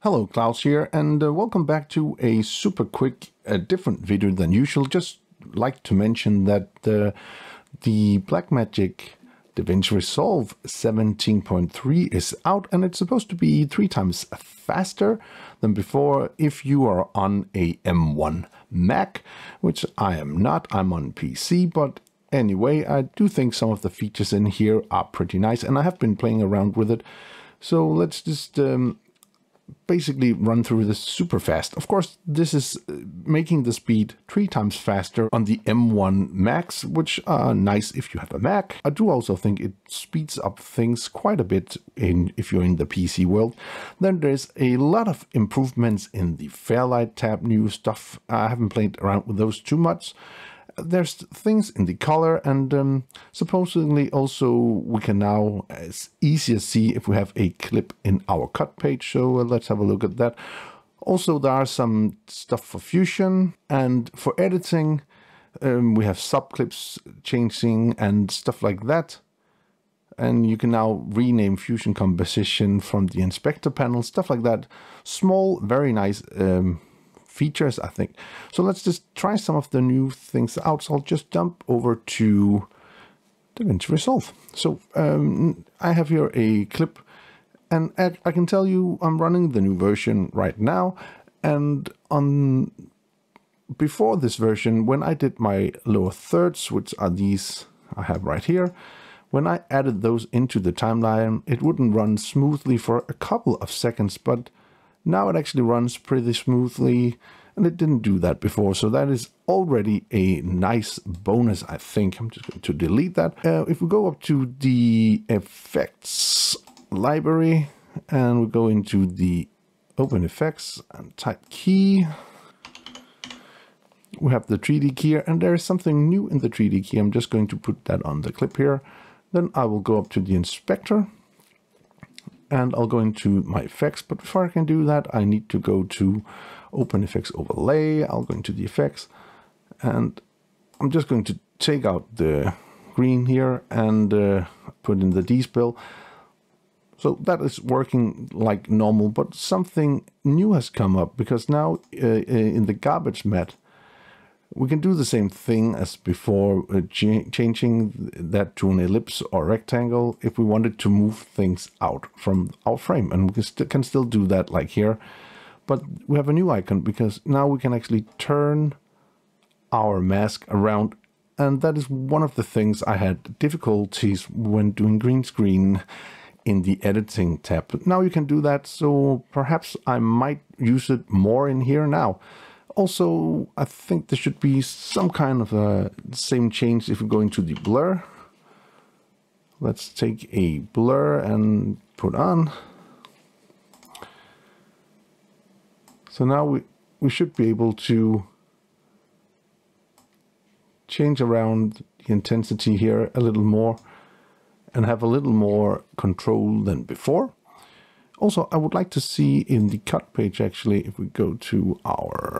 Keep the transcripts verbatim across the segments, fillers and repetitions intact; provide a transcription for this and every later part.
Hello, Klaus here, and uh, welcome back to a super quick, uh, different video than usual. Just like to mention that uh, the Blackmagic Davinci Resolve seventeen point three is out, and it's supposed to be three times faster than before if you are on a M one Mac, which I am not. I'm on P C, but anyway, I do think some of the features in here are pretty nice, and I have been playing around with it. So let's just um, basically run through this super fast. Of course, this is making the speed three times faster on the M one Macs, which are nice if you have a Mac. I do also think it speeds up things quite a bit in if you're in the P C world. Then there's a lot of improvements in the Fairlight tab, new stuff. I haven't played around with those too much. There's things in the color, and um, supposedly also we can now as easy as see if we have a clip in our cut page. So uh, let's have a look at that. Also, there are some stuff for Fusion, and for editing um, we have subclips changing and stuff like that. And you can now rename Fusion composition from the inspector panel, stuff like that. Small, very nice um, features, I think. So let's just try some of the new things out. So I'll just jump over to Davinci Resolve. So um, I have here a clip, and I can tell you I'm running the new version right now. And on before this version, when I did my lower thirds, which are these I have right here, when I added those into the timeline, it wouldn't run smoothly for a couple of seconds, but now it actually runs pretty smoothly, and it didn't do that before. So that is already a nice bonus, I think. I'm just going to delete that. Uh, if we go up to the effects library and we go into the open effects and type key, we have the three D key here, and there is something new in the three D key. I'm just going to put that on the clip here. Then I will go up to the inspector, and I'll go into my effects. But before I can do that, I need to go to Open Effects Overlay. I'll go into the effects, and I'm just going to take out the green here and uh, put in the D-spill. So that is working like normal, but something new has come up, because now uh, in the garbage mat, we can do the same thing as before, uh, ch changing that to an ellipse or rectangle if we wanted to move things out from our frame. And we can, st can still do that like here. But we have a new icon, because now we can actually turn our mask around. And that is one of the things I had difficulties when doing green screen in the editing tab. But now you can do that, so perhaps I might use it more in here now. Also, I think there should be some kind of a same change if we go into the blur. Let's take a blur and put on. So now we, we should be able to change around the intensity here a little more and have a little more control than before. Also, I would like to see in the cut page, actually, if we go to our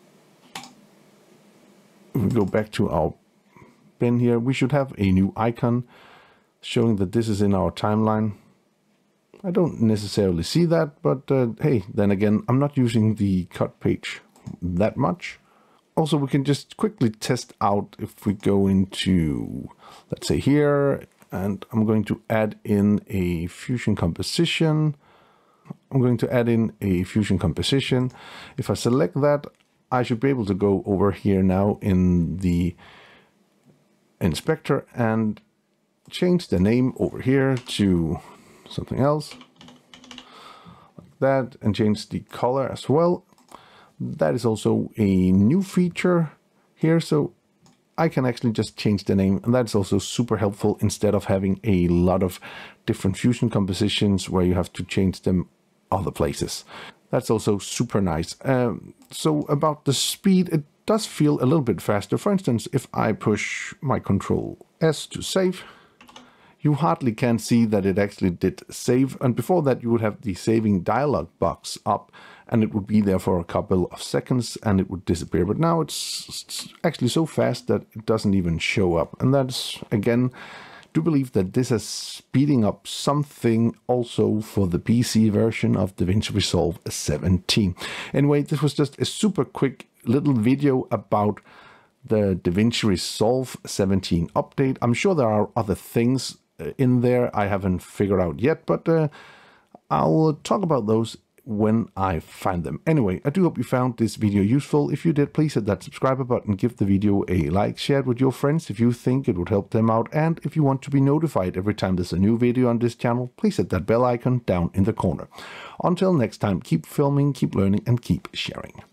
If we go back to our bin here, we should have a new icon showing that this is in our timeline. I don't necessarily see that, but uh, hey, then again, I'm not using the cut page that much. Also, we can just quickly test out if we go into, let's say here, and I'm going to add in a fusion composition. I'm going to add in a fusion composition. If I select that, I should be able to go over here now in the inspector and change the name over here to something else like that, and change the color as well. That is also a new feature here, so I can actually just change the name, and that's also super helpful instead of having a lot of different fusion compositions where you have to change them other places. That's also super nice. Um, so about the speed, it does feel a little bit faster. For instance, if I push my Control S to save, you hardly can see that it actually did save. And before that, you would have the saving dialog box up, and it would be there for a couple of seconds and it would disappear. But now it's actually so fast that it doesn't even show up. And that's, again, do believe that this is speeding up something also for the P C version of Davinci Resolve seventeen. Anyway, this was just a super quick little video about the Davinci Resolve seventeen update. I'm sure there are other things in there I haven't figured out yet, but uh, I'll talk about those when I find them. Anyway, I do hope you found this video useful. If you did, please hit that subscribe button, give the video a like, share it with your friends if you think it would help them out, and if you want to be notified every time there's a new video on this channel, please hit that bell icon down in the corner. Until next time, keep filming, keep learning, and keep sharing.